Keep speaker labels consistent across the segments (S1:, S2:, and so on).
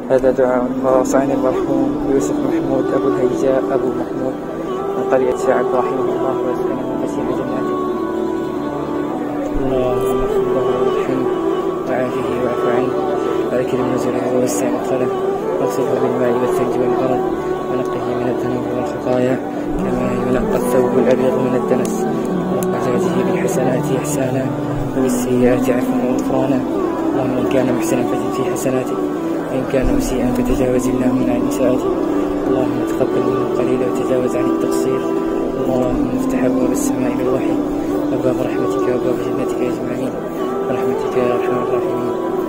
S1: هذا دعاء خاص عن المرحوم يوسف محمود أبو الهيجاء أبو محمود من قرية شعب رحمه الله ويسكنه فسيح جناته. اللهم اغفر له وارحمه وعافه واعف عنه وأكرم نزله ووسع مدخله واغسله بالماء والثلج والبرد ونقه من الذنوب والخطايا كما ينقى الثوب الأبيض من الدنس وزاده بالحسنات إحسانا وبالسيئات عفوا وغفرانا. اللهم إن كان محسنا فزد في حسناته وإن كان مسيئا فتجاوز اللهم عن إساءته. اللهم تقبل منه القليل وتجاوز عن التقصير. اللهم افتح أبواب السماء بالوحي وباب رحمتك وباب جنتك أجمعين برحمتك يا أرحم الراحمين.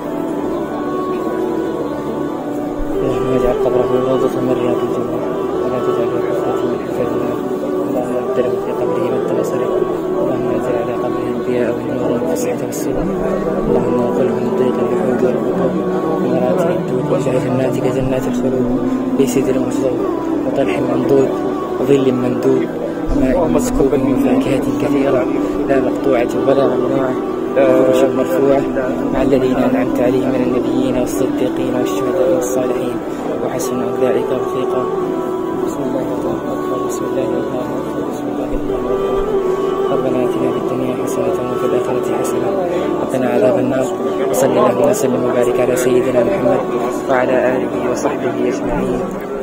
S1: اللهم اجعل قبره روضة من رياض الجنة ولا تجعله حفرة من حفر النار. اللهم ابدله في قبره مد بصره. اللهم انزل على قبره الضياء والنور والفسحة والسرور. اللهم اغفره من ضيق الحوض والركوب ومراتب الدود واجعل جناتك جنات الخلود بسدر مخضود وطلح ممدود وظل ممدود وماء مسكوب وفاكهة كثيرة لا مقطوعة ولا ممنوعة وفرش مرفوعة مع الذين أنعمت عليهم من النبيين والصديقين والشهداء والصالحين وحسن أولئك رفيقا. بسم الله الرحمن الرحيم. بسم الله الرحمن الرحيم. بسم الله الرحمن الرحيم. ربنا آتنا في الدنيا حسنة وفي الآخرة حسنة وقنا عذاب النار. وصلى الله وسلم وبارك على سيدنا محمد وعلى آله وصحبه أجمعين.